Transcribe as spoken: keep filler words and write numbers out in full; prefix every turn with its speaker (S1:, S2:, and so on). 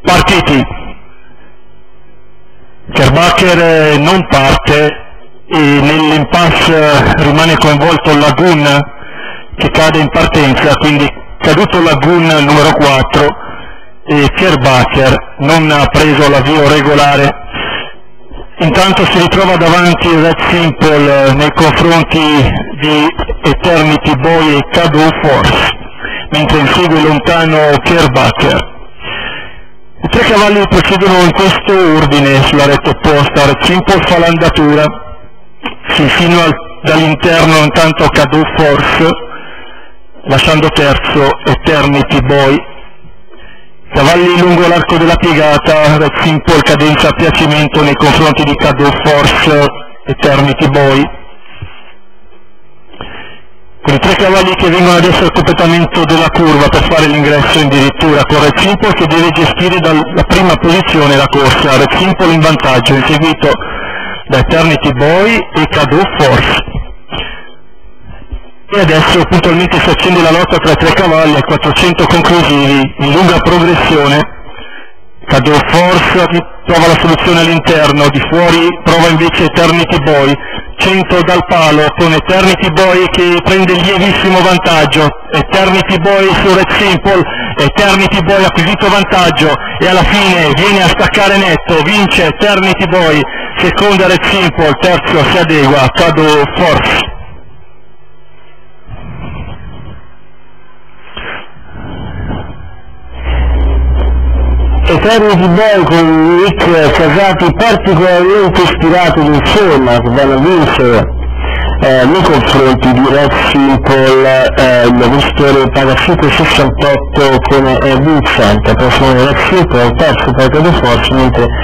S1: Partiti. Kerbacher non parte e nell'impasse rimane coinvolto Lagun che cade in partenza, quindi caduto Lagun numero quattro e Kerbacher non ha preso l'avvio regolare. Intanto si ritrova davanti Red Simple nei confronti di Eternity Boy e Cadeau Force, mentre insegue lontano Kerbacher. I tre cavalli procedono in questo ordine sulla retta opposta. Red Simple fa l'andatura, si insinua dall'interno intanto Cadeau Force, lasciando terzo Eternity Boy. Cavalli lungo l'arco della piegata, Red Simple cadenza a piacimento nei confronti di Cadeau Force, Eternity Boy. Con i tre cavalli che vengono adesso al completamento della curva per fare l'ingresso in dirittura, con Red Simple che deve gestire dalla prima posizione la corsa. Red Simple in vantaggio, inseguito da Eternity Boy e Cadeau Force. E adesso puntualmente si accende la lotta tra i tre cavalli a quattrocento conclusivi in lunga progressione. Cadeau Force trova la soluzione all'interno, di fuori prova invece Eternity Boy, cento dal palo con Eternity Boy che prende il lievissimo vantaggio. Eternity Boy su Red Simple, Eternity Boy ha acquisito vantaggio e alla fine viene a staccare netto, vince Eternity Boy, seconda Red Simple, terzo si adegua Cadeau Force.
S2: Eternity Boy con Nick Casati particolarmente ispirato in forma, che vanno a vincere eh, nei confronti di Red Simple. Eh, il vincitore paga cinque virgola sessantotto come eh, vincente, prossimo Red Simple, terzo per Cadeau Force, mentre